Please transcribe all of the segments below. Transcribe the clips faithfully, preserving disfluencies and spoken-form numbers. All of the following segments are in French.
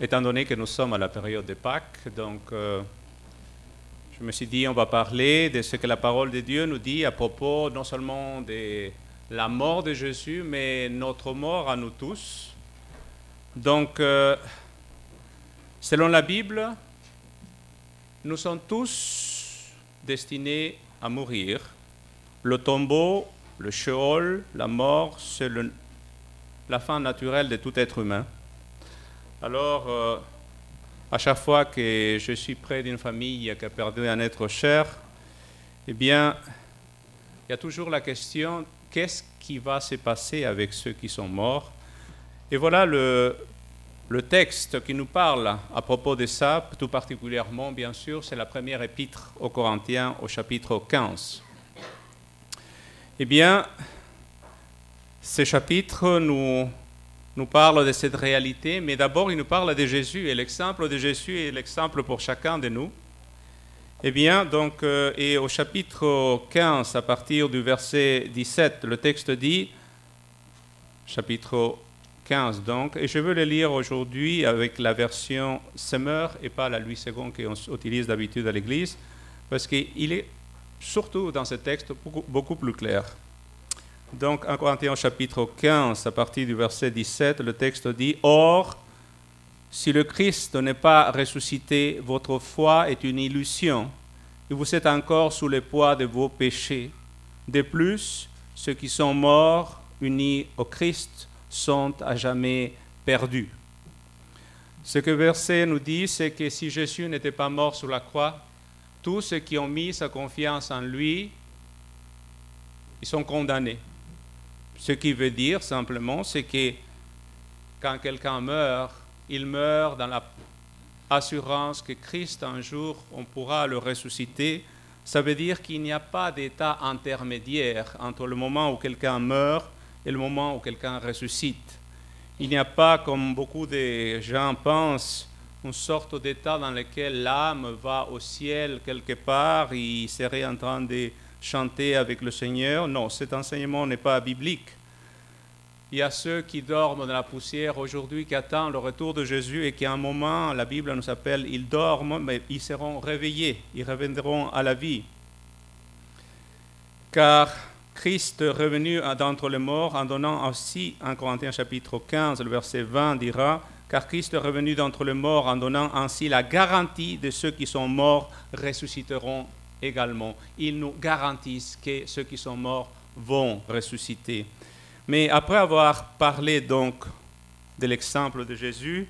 étant donné que nous sommes à la période de Pâques, donc euh, je me suis dit on va parler de ce que la parole de Dieu nous dit à propos non seulement de la mort de Jésus, mais notre mort à nous tous. Donc, euh, selon la Bible, nous sommes tous destinés à mourir. Le tombeau, le Sheol, la mort, c'est le, la fin naturelle de tout être humain. Alors, euh, à chaque fois que je suis près d'une famille qui a perdu un être cher, eh bien, il y a toujours la question, qu'est-ce qui va se passer avec ceux qui sont morts? Et voilà le, le texte qui nous parle à propos de ça, tout particulièrement, bien sûr, c'est la première épître aux Corinthiens au chapitre quinze. Eh bien, ce chapitre nous... nous parle de cette réalité, mais d'abord il nous parle de Jésus, et l'exemple de Jésus est l'exemple pour chacun de nous. Eh bien, donc, euh, et au chapitre quinze, à partir du verset dix-sept, le texte dit, chapitre quinze donc, et je veux le lire aujourd'hui avec la version Semeur et pas la Louis second qu'on utilise d'habitude à l'Église, parce qu'il est surtout dans ce texte beaucoup, beaucoup plus clair. Donc, en Corinthiens chapitre quinze, à partir du verset dix-sept, le texte dit « Or, si le Christ n'est pas ressuscité, votre foi est une illusion, et vous êtes encore sous le poids de vos péchés. De plus, ceux qui sont morts, unis au Christ, sont à jamais perdus. » Ce que le verset nous dit, c'est que si Jésus n'était pas mort sur la croix, tous ceux qui ont mis sa confiance en lui, ils sont condamnés. Ce qui veut dire simplement, c'est que quand quelqu'un meurt, il meurt dans l'assurance que Christ, un jour, on pourra le ressusciter. Ça veut dire qu'il n'y a pas d'état intermédiaire entre le moment où quelqu'un meurt et le moment où quelqu'un ressuscite. Il n'y a pas, comme beaucoup de gens pensent, une sorte d'état dans lequel l'âme va au ciel quelque part et il serait en train de chanter avec le Seigneur. Non, cet enseignement n'est pas biblique. Il y a ceux qui dorment dans la poussière aujourd'hui, qui attendent le retour de Jésus et qui à un moment, la Bible nous appelle, ils dorment, mais ils seront réveillés, ils reviendront à la vie. Car Christ revenu d'entre les morts, en donnant aussi, en Corinthiens chapitre quinze, le verset vingt dira, car Christ est revenu d'entre les morts en donnant ainsi la garantie de ceux qui sont morts ressusciteront également. Ils nous garantissent que ceux qui sont morts vont ressusciter. Mais après avoir parlé donc de l'exemple de Jésus,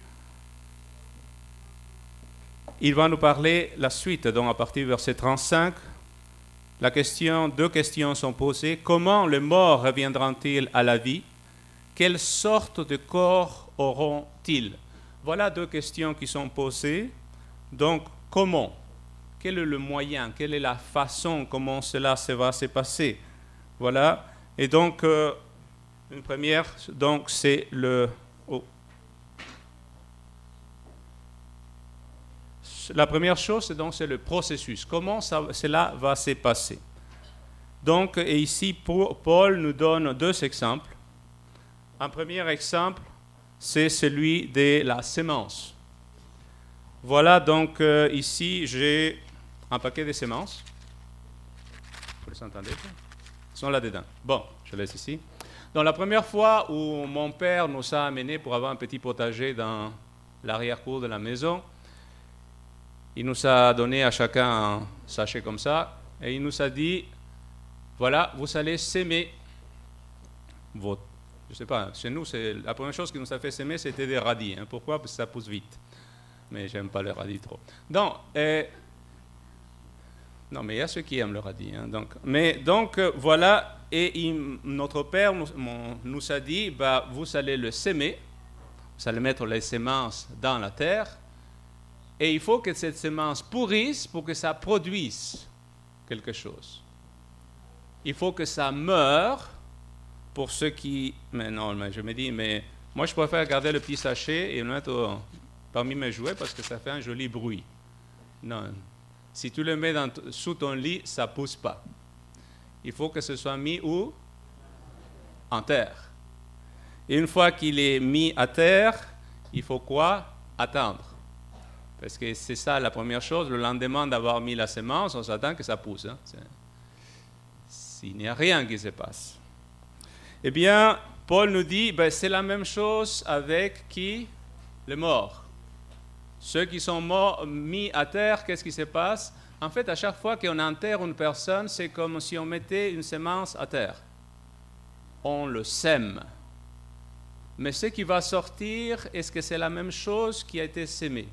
il va nous parler la suite. Donc à partir du verset trente-cinq, la question, deux questions sont posées. Comment les morts reviendront-ils à la vie? Quelle sorte de corps auront-ils? Voilà deux questions qui sont posées. Donc comment? Quel est le moyen? Quelle est la façon comment cela se va se passer? Voilà. Et donc, euh, une première, donc, c'est le... Oh. La première chose, c'est donc c'est le processus. Comment ça, cela va se passer? Donc, et ici, Paul nous donne deux exemples. Un premier exemple, c'est celui de la sémence. Voilà, donc, euh, ici, j'ai un paquet de semences. Vous les entendez? Ils sont là-dedans. Bon, je laisse ici. Donc, la première fois où mon père nous a amenés pour avoir un petit potager dans l'arrière-cour de la maison, il nous a donné à chacun un sachet comme ça, et il nous a dit, voilà, vous allez s'aimer votre... Je ne sais pas, chez nous, c'est, la première chose qui nous a fait s'aimer, c'était des radis. Hein. Pourquoi? Parce que ça pousse vite. Mais j'aime pas le radis trop. Donc, euh, non, mais il y a ceux qui aiment le radis. Hein, donc, mais donc, euh, voilà, et il, notre père nous, mon, nous a dit, bah, vous allez le s'aimer, vous allez mettre les semences dans la terre, et il faut que cette semence pourrisse pour que ça produise quelque chose. Il faut que ça meure pour ceux qui... Mais non, mais je me dis, mais moi je préfère garder le petit sachet et le mettre au, parmi mes jouets parce que ça fait un joli bruit. Non, si tu le mets dans, sous ton lit, ça ne pousse pas. Il faut que ce soit mis où? En terre. Et une fois qu'il est mis à terre, il faut quoi? attendre. Parce que c'est ça la première chose, le lendemain d'avoir mis la semence, on s'attend que ça pousse. Hein. S'il n'y a rien qui se passe. Eh bien, Paul nous dit, ben, c'est la même chose avec qui? Les morts. Ceux qui sont morts, mis à terre, qu'est-ce qui se passe? En fait, à chaque fois qu'on enterre une personne, c'est comme si on mettait une semence à terre. On le sème. Mais ce qui va sortir, est-ce que c'est la même chose qui a été sémé?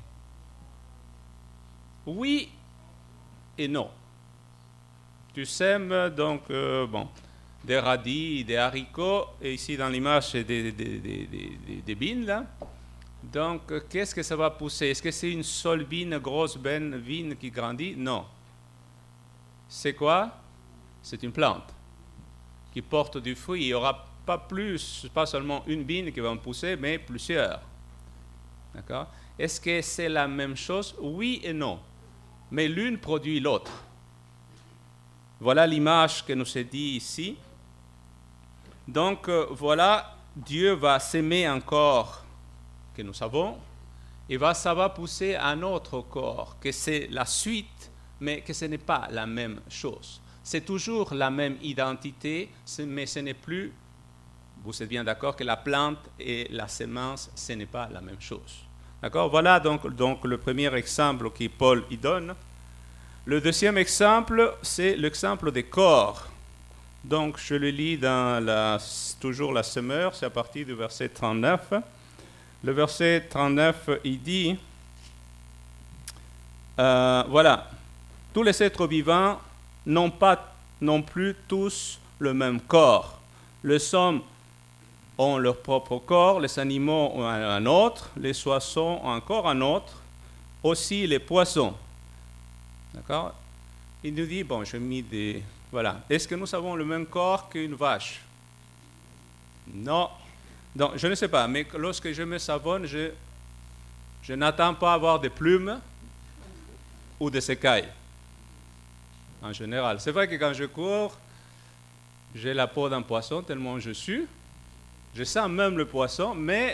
Oui et non. Tu sèmes donc euh, bon, des radis, des haricots, et ici dans l'image, c'est des, des, des, des, des vignes, là. Donc, qu'est-ce que ça va pousser? Est-ce que c'est une seule vigne, grosse vigne, vigne qui grandit? Non. C'est quoi? C'est une plante qui porte du fruit. Il n'y aura pas plus, pas seulement une vigne qui va en pousser, mais plusieurs. D'accord? Est-ce que c'est la même chose? Oui et non. Mais l'une produit l'autre. Voilà l'image que nous est dit ici. Donc, euh, voilà, Dieu va s'aimer un corps que nous savons, et va, ça va pousser un autre corps, que c'est la suite, mais que ce n'est pas la même chose. C'est toujours la même identité, mais ce n'est plus, vous êtes bien d'accord, que la plante et la semence, ce n'est pas la même chose. D'accord? Voilà donc, donc le premier exemple que Paul y donne. Le deuxième exemple, c'est l'exemple des corps. Donc, je le lis dans la, toujours la semeur, c'est à partir du verset trente-neuf. Le verset trente-neuf, il dit, euh, voilà, tous les êtres vivants n'ont pas non plus tous le même corps. Les hommes ont leur propre corps, les animaux ont un autre, les oiseaux ont encore un autre, aussi les poissons. D'accord? Il nous dit, bon, je mis des... Voilà. Est-ce que nous avons le même corps qu'une vache? Non. Donc, je ne sais pas, mais lorsque je me savonne, je, je n'attends pas avoir des plumes ou des écailles, en général. C'est vrai que quand je cours, j'ai la peau d'un poisson tellement je suis. Je sens même le poisson, mais...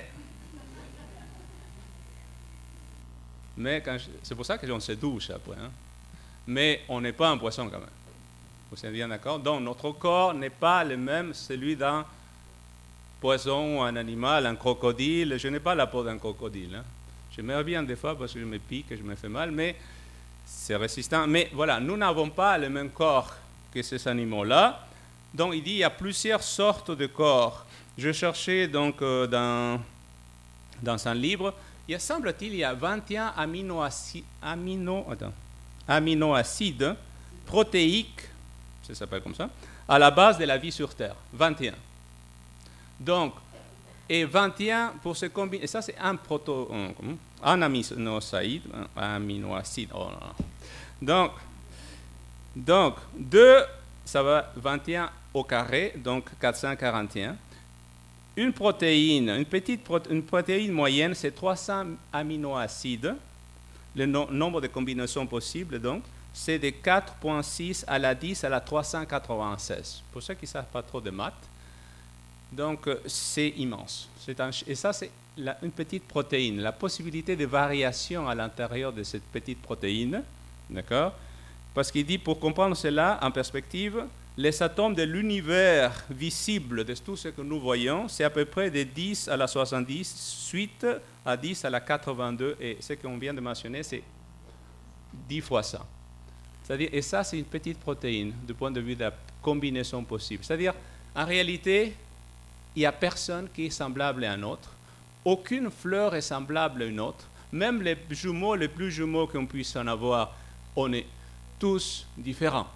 mais quand je, c'est pour ça que l'on se douche après. Hein. Mais on n'est pas un poisson quand même. Vous êtes bien d'accord? Donc, notre corps n'est pas le même, celui d'un poisson, un animal, un crocodile. Je n'ai pas la peau d'un crocodile. Hein. J'aimerais bien des fois parce que je me pique, je me fais mal, mais c'est résistant. Mais voilà, nous n'avons pas le même corps que ces animaux-là. Donc il dit il y a plusieurs sortes de corps. Je cherchais donc euh, dans, dans un livre, il y a, semble-t-il, il y a vingt et un aminoacides, amino, attends, aminoacides protéiques, ça s'appelle comme ça, à la base de la vie sur Terre. vingt et un. Donc, et vingt et un pour se combiner, et ça c'est un proto, un aminoacide, un aminoacide, oh là là. Donc, donc, deux, ça va vingt et un au carré, donc quatre cent quarante et un. Une protéine, une petite proté une protéine moyenne, c'est trois cents aminoacides. Le no nombre de combinaisons possibles, donc, c'est de quatre virgule six à la dix à la trois cent quatre-vingt-seize. Pour ceux qui ne savent pas trop de maths, donc c'est immense. Un, et ça, c'est une petite protéine. La possibilité de variation à l'intérieur de cette petite protéine, d'accord? Parce qu'il dit, pour comprendre cela en perspective, les atomes de l'univers visible de tout ce que nous voyons, c'est à peu près de dix à la soixante-dix, suite à dix à la quatre-vingt-deux, et ce qu'on vient de mentionner, c'est dix fois ça. C'est-à-dire, et ça, c'est une petite protéine, du point de vue de la combinaison possible. C'est-à-dire, en réalité, il n'y a personne qui est semblable à un autre. Aucune fleur est semblable à une autre. Même les jumeaux, les plus jumeaux qu'on puisse en avoir, on est tous différents.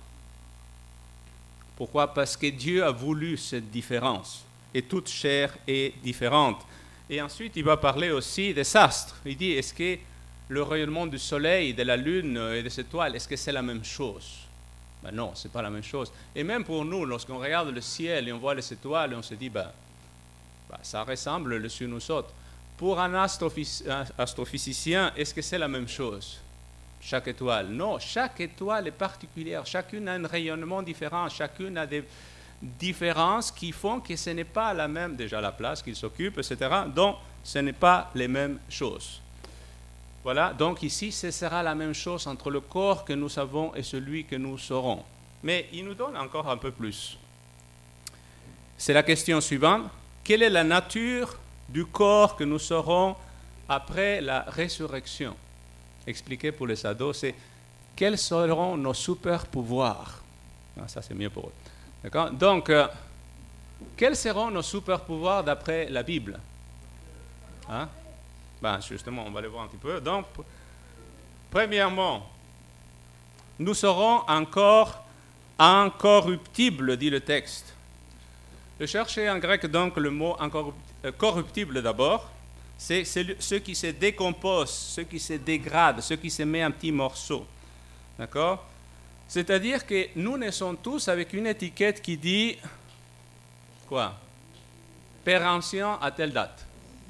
Pourquoi? Parce que Dieu a voulu cette différence. Et toute chair est différente. Et ensuite, il va parler aussi des astres. Il dit, est-ce que le rayonnement du soleil, de la lune et des étoiles, est-ce que c'est la même chose? Ben non, ce n'est pas la même chose. Et même pour nous, lorsqu'on regarde le ciel et on voit les étoiles, on se dit, ben, ben ça ressemble le sur nous autres. Pour un astrophysicien, est-ce que c'est la même chose? Chaque étoile? Non, chaque étoile est particulière. Chacune a un rayonnement différent. Chacune a des différences qui font que ce n'est pas la même, déjà la place qu'il s'occupe, et cetera. Donc, ce n'est pas les mêmes choses. Voilà, donc ici, ce sera la même chose entre le corps que nous avons et celui que nous serons. Mais il nous donne encore un peu plus. C'est la question suivante. Quelle est la nature du corps que nous serons après la résurrection? Expliqué pour les ados, c'est quels seront nos super pouvoirs? Ah, ça, c'est mieux pour eux. D'accord? Donc, euh, quels seront nos super pouvoirs d'après la Bible? Hein? Ben, justement, on va les voir un petit peu. Donc, premièrement, nous serons un corps incorruptible, dit le texte. Je cherchais en grec donc le mot corruptible d'abord. C'est ce qui se décompose, ce qui se dégrade, ce qui se met en petits morceaux. D'accord? C'est-à-dire que nous naissons tous avec une étiquette qui dit quoi? Père ancien à telle date.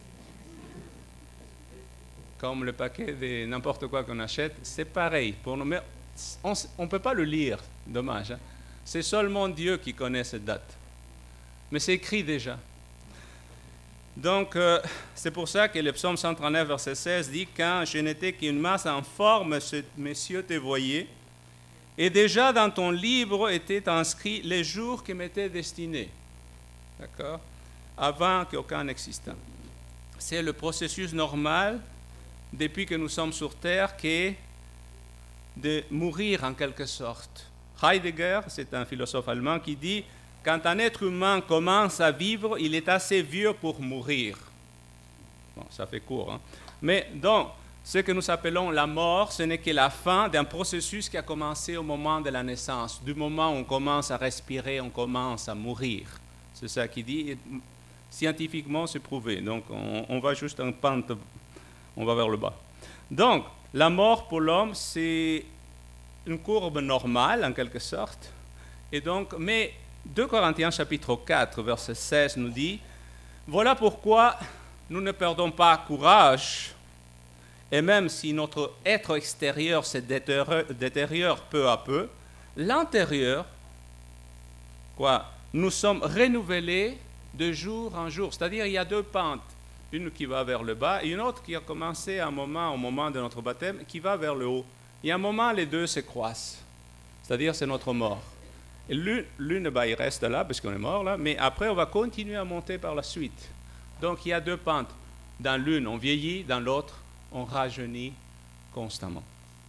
Comme le paquet de n'importe quoi qu'on achète, c'est pareil. Pour nous, mais on ne peut pas le lire, dommage. Hein? C'est seulement Dieu qui connaît cette date. Mais c'est écrit déjà. Donc, euh, c'est pour ça que le psaume cent trente-neuf, verset seize dit « Quand je n'étais qu'une masse informe, ce monsieur te voyait, et déjà dans ton livre étaient inscrits les jours qui m'étaient destinés. » D'accord? Avant qu'aucun n'existait. C'est le processus normal, depuis que nous sommes sur Terre, qui est de mourir en quelque sorte. Heidegger, c'est un philosophe allemand qui dit « Quand un être humain commence à vivre, il est assez vieux pour mourir. » Bon, ça fait court. Hein? Mais donc, ce que nous appelons la mort, ce n'est que la fin d'un processus qui a commencé au moment de la naissance. Du moment où on commence à respirer, on commence à mourir. C'est ça qu'il dit. Et scientifiquement, c'est prouvé. Donc, on, on va juste en pente, on va vers le bas. Donc, la mort pour l'homme, c'est une courbe normale, en quelque sorte. Et donc, mais deux Corinthiens chapitre quatre, verset seize nous dit « Voilà pourquoi nous ne perdons pas courage, et même si notre être extérieur se détériore peu à peu, l'intérieur, quoi, nous sommes renouvelés de jour en jour. » C'est-à-dire il y a deux pentes, une qui va vers le bas et une autre qui a commencé à un moment, au moment de notre baptême, qui va vers le haut. Il y a un moment, les deux se croisent, c'est-à-dire c'est notre mort. L'une, bah, il reste là, parce qu'on est mort là, mais après, on va continuer à monter par la suite. Donc, il y a deux pentes. Dans l'une, on vieillit, dans l'autre, on rajeunit constamment.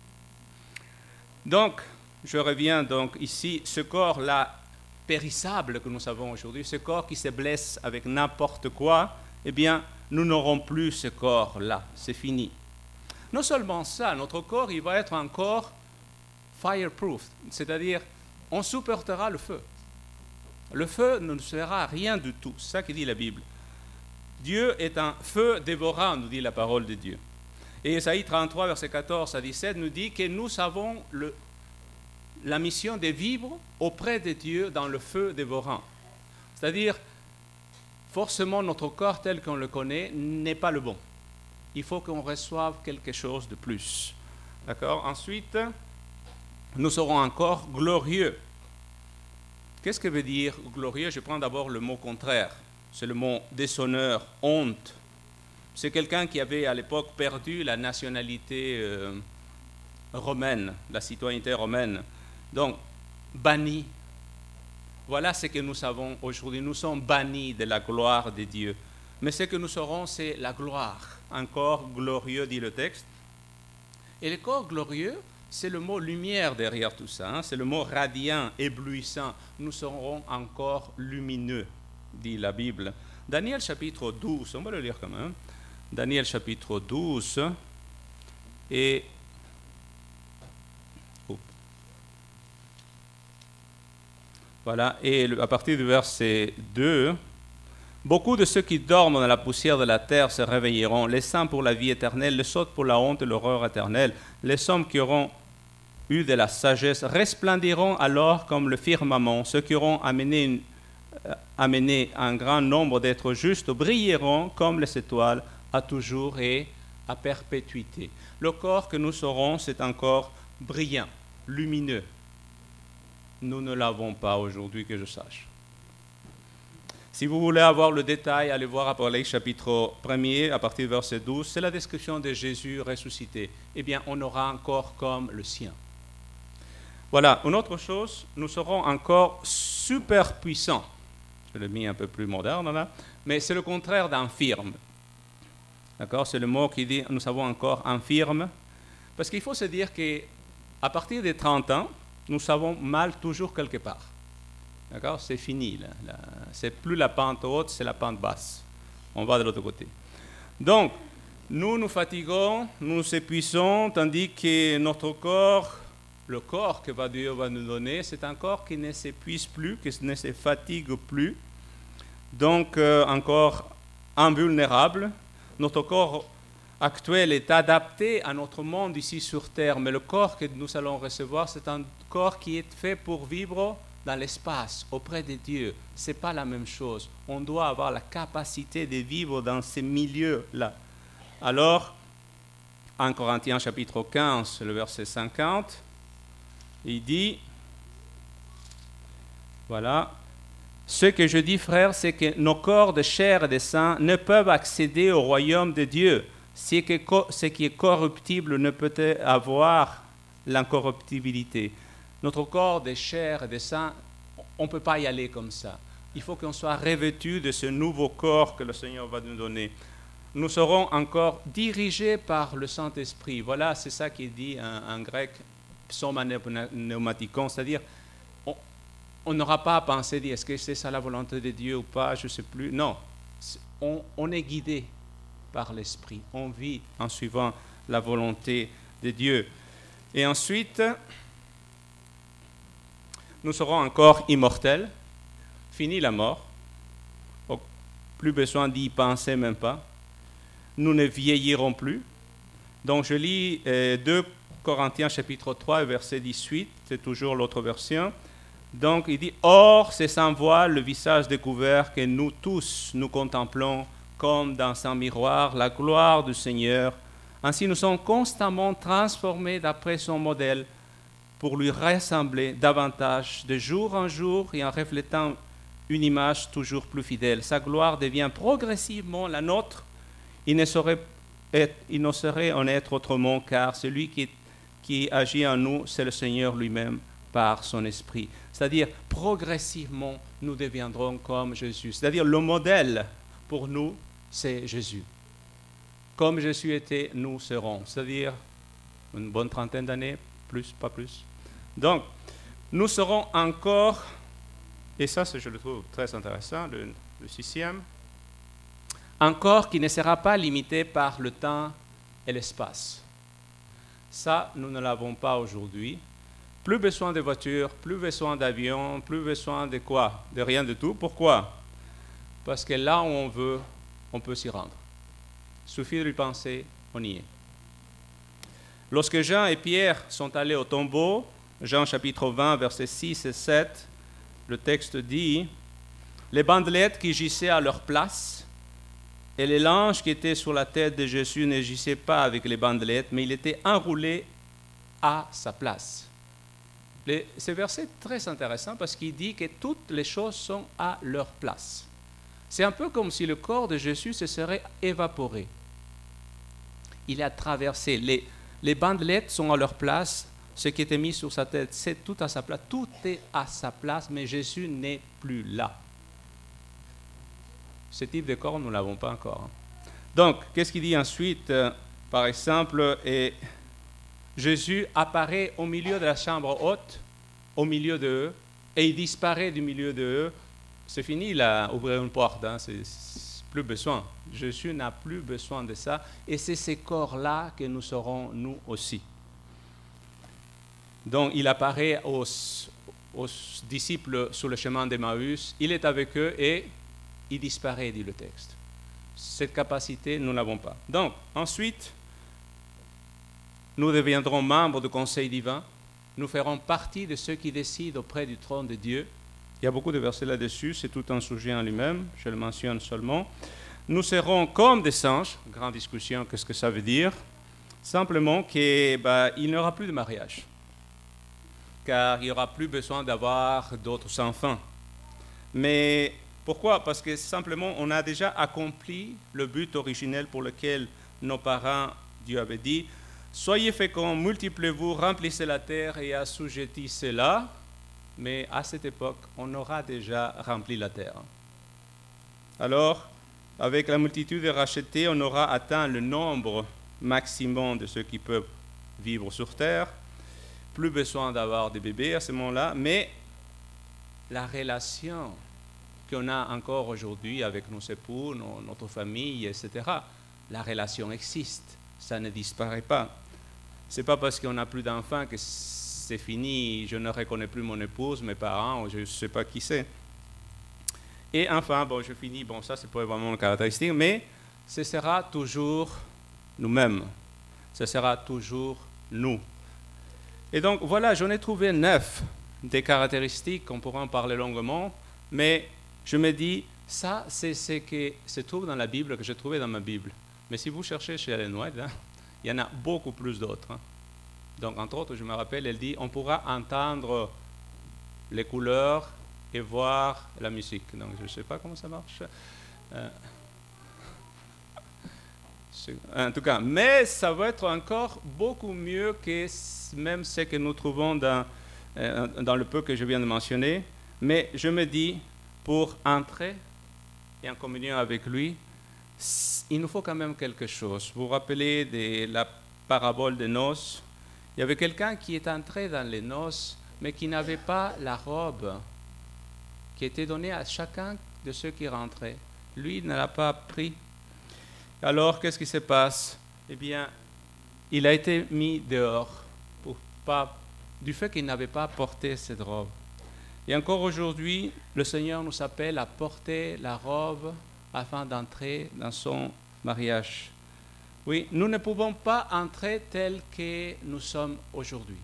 Donc, je reviens donc ici, ce corps-là, périssable que nous avons aujourd'hui, ce corps qui se blesse avec n'importe quoi, eh bien, nous n'aurons plus ce corps-là, c'est fini. Non seulement ça, notre corps, il va être un corps fireproof, c'est-à-dire on supportera le feu. Le feu ne nous fera rien du tout. C'est ça que dit la Bible. Dieu est un feu dévorant, nous dit la parole de Dieu. Et Ésaïe trente-trois, verset quatorze à dix-sept, nous dit que nous avons le, la mission de vivre auprès de Dieu dans le feu dévorant. C'est-à-dire, forcément, notre corps tel qu'on le connaît n'est pas le bon. Il faut qu'on reçoive quelque chose de plus. D'accord? Ensuite, nous serons encore glorieux. Qu'est-ce que veut dire glorieux? Je prends d'abord le mot contraire. C'est le mot déshonneur, honte. C'est quelqu'un qui avait à l'époque perdu la nationalité euh, romaine, la citoyenneté romaine. Donc, banni. Voilà ce que nous savons aujourd'hui. Nous sommes bannis de la gloire de Dieu. Mais ce que nous serons, c'est la gloire. Un corps glorieux, dit le texte. Et le corps glorieux, c'est le mot lumière derrière tout ça, hein? C'est le mot radiant, éblouissant. Nous serons encore lumineux, dit la Bible. Daniel chapitre douze, on va le lire quand même. Daniel chapitre douze, et oh. Voilà, et à partir du verset deux, beaucoup de ceux qui dorment dans la poussière de la terre se réveilleront, les saints pour la vie éternelle, les sots pour la honte et l'horreur éternelle, les hommes qui auront eu de la sagesse resplendiront alors comme le firmament, ceux qui auront amené, une, euh, amené un grand nombre d'êtres justes brilleront comme les étoiles à toujours et à perpétuité. Le corps que nous serons, c'est un corps brillant, lumineux. Nous ne l'avons pas aujourd'hui, que je sache. Si vous voulez avoir le détail, allez voir Apocalypse chapitre premier, à partir du verset douze, c'est la description de Jésus ressuscité. Eh bien, on aura un corps comme le sien. Voilà, une autre chose, nous serons encore super puissants. Je l'ai mis un peu plus moderne là, mais c'est le contraire d'infirme. D'accord? C'est le mot qui dit, nous avons encore infirme. Parce qu'il faut se dire qu'à partir des trente ans, nous savons mal toujours quelque part. D'accord? C'est fini. Là, là. C'est plus la pente haute, c'est la pente basse. On va de l'autre côté. Donc, nous nous fatiguons, nous nous épuisons, tandis que notre corps, le corps que Dieu va nous donner, c'est un corps qui ne s'épuise plus, qui ne se fatigue plus. Donc, euh, encore invulnérable. Notre corps actuel est adapté à notre monde ici sur Terre, mais le corps que nous allons recevoir, c'est un corps qui est fait pour vivre dans l'espace, auprès de Dieu. Ce n'est pas la même chose. On doit avoir la capacité de vivre dans ces milieux-là. Alors, en Corinthiens chapitre quinze, le verset cinquante, il dit, voilà, « Ce que je dis, frères, c'est que nos corps de chair et de sang ne peuvent accéder au royaume de Dieu. Ce qui est corruptible ne peut avoir l'incorruptibilité. » Notre corps de chair et de sang, on ne peut pas y aller comme ça. Il faut qu'on soit revêtu de ce nouveau corps que le Seigneur va nous donner. Nous serons encore dirigés par le Saint-Esprit. Voilà, c'est ça qui est dit en, en grec, psoma pneumatikon, c'est-à-dire on n'aura pas à penser, dire, est-ce que c'est ça la volonté de Dieu ou pas, je ne sais plus. Non, on, on est guidé par l'Esprit. On vit en suivant la volonté de Dieu. Et ensuite, nous serons encore immortels, fini la mort, plus besoin d'y penser même pas. Nous ne vieillirons plus. Donc je lis euh, deux Corinthiens chapitre trois, verset dix-huit, c'est toujours l'autre version. Donc il dit, « Or, c'est sans voile, le visage découvert, que nous tous nous contemplons comme dans un miroir la gloire du Seigneur. Ainsi nous sommes constamment transformés d'après son modèle, pour lui ressembler davantage de jour en jour et en reflétant une image toujours plus fidèle. Sa gloire devient progressivement la nôtre. Il ne saurait, être, il ne saurait en être autrement, car celui qui, qui agit en nous, c'est le Seigneur lui-même par son esprit. » C'est-à-dire, progressivement, nous deviendrons comme Jésus. C'est-à-dire, le modèle pour nous, c'est Jésus. Comme Jésus était, nous serons. C'est-à-dire, une bonne trentaine d'années, plus, pas plus. Donc, nous serons encore, et ça, je le trouve très intéressant, le, le sixième, encore qui ne sera pas limité par le temps et l'espace. Ça, nous ne l'avons pas aujourd'hui. Plus besoin de voitures, plus besoin d'avions, plus besoin de quoi? De rien du tout. Pourquoi? Parce que là où on veut, on peut s'y rendre. Il suffit de y penser, on y est. Lorsque Jean et Pierre sont allés au tombeau, Jean chapitre vingt, versets six et sept, le texte dit, « Les bandelettes qui gissaient à leur place et les langes qui étaient sur la tête de Jésus ne gissaient pas avec les bandelettes, mais il était enroulé à sa place. » Ce verset est très intéressant parce qu'il dit que toutes les choses sont à leur place. C'est un peu comme si le corps de Jésus se serait évaporé. Il a traversé. Les, les bandelettes sont à leur place. Ce qui était mis sur sa tête, c'est tout à sa place. Tout est à sa place, mais Jésus n'est plus là. Ce type de corps, nous ne l'avons pas encore. Donc, qu'est-ce qu'il dit ensuite? euh, Par exemple, et Jésus apparaît au milieu de la chambre haute, au milieu d'eux, et il disparaît du milieu d'eux. C'est fini, là, ouvrir une porte, hein, c'est, c'est plus besoin. Jésus n'a plus besoin de ça, et c'est ces corps-là que nous serons, nous aussi. Donc, il apparaît aux, aux disciples sur le chemin d'Emmaüs, il est avec eux et il disparaît, dit le texte. Cette capacité, nous ne l'avons pas. Donc, ensuite, nous deviendrons membres du Conseil divin, nous ferons partie de ceux qui décident auprès du trône de Dieu. Il y a beaucoup de versets là-dessus, c'est tout un sujet en lui-même, je le mentionne seulement. Nous serons comme des anges, grande discussion, qu'est-ce que ça veut dire? Simplement qu'il bah, n'y aura plus de mariage, car il n'y aura plus besoin d'avoir d'autres enfants. Mais Pourquoi? Parce que simplement, on a déjà accompli le but originel pour lequel nos parents, Dieu avait dit, « Soyez féconds, multipliez-vous, remplissez la terre et assujettissez-la. » Mais à cette époque, on aura déjà rempli la terre. Alors, avec la multitude de rachetés, on aura atteint le nombre maximum de ceux qui peuvent vivre sur terre. Plus besoin d'avoir des bébés à ce moment-là, mais la relation qu'on a encore aujourd'hui avec nos époux, nos, notre famille, et cetera, la relation existe, ça ne disparaît pas. Ce n'est pas parce qu'on n'a plus d'enfants que c'est fini, je ne reconnais plus mon épouse, mes parents, ou je ne sais pas qui c'est. Et enfin, bon, je finis, bon, ça c'est pas vraiment une caractéristique, mais ce sera toujours nous-mêmes, ce sera toujours nous. Et donc voilà, j'en ai trouvé neuf des caractéristiques, on pourra en parler longuement, mais je me dis, ça c'est ce qui se trouve dans la Bible, que j'ai trouvé dans ma Bible. Mais si vous cherchez chez Ellen White, hein, il y en a beaucoup plus d'autres. Hein. Donc entre autres, je me rappelle, elle dit, on pourra entendre les couleurs et voir la musique. Donc je ne sais pas comment ça marche. Euh, en tout cas, mais ça va être encore beaucoup mieux que même ce que nous trouvons dans, euh, dans le peu que je viens de mentionner. Mais je me dis, pour entrer et en communion avec lui, il nous faut quand même quelque chose. Vous vous rappelez de la parabole des noces? Il y avait quelqu'un qui est entré dans les noces, mais qui n'avait pas la robe qui était donnée à chacun de ceux qui rentraient. Lui, il ne l'a pas pris. Alors, qu'est-ce qui se passe? Eh bien, il a été mis dehors pour pas, du fait qu'il n'avait pas porté cette robe. Et encore aujourd'hui, le Seigneur nous appelle à porter la robe afin d'entrer dans son mariage. Oui, nous ne pouvons pas entrer tel que nous sommes aujourd'hui.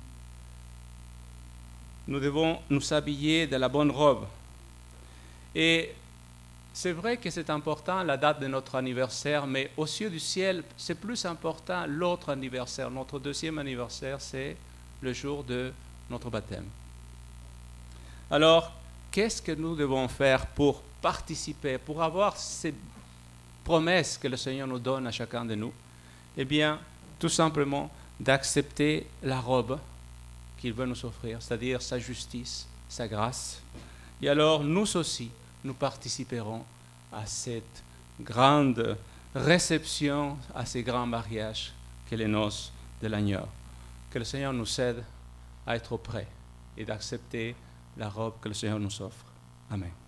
Nous devons nous habiller de la bonne robe. Et c'est vrai que c'est important la date de notre anniversaire, mais aux yeux du ciel, c'est plus important l'autre anniversaire. Notre deuxième anniversaire, c'est le jour de notre baptême. Alors, qu'est-ce que nous devons faire pour participer, pour avoir ces promesses que le Seigneur nous donne à chacun de nous? Eh bien, tout simplement d'accepter la robe qu'il veut nous offrir, c'est-à-dire sa justice, sa grâce. Et alors, nous aussi, nous participerons à cette grande réception, à ces grands mariages que les noces de l'agneau. Que le Seigneur nous aide à être prêts et d'accepter la robe que le Seigneur nous offre. Amen.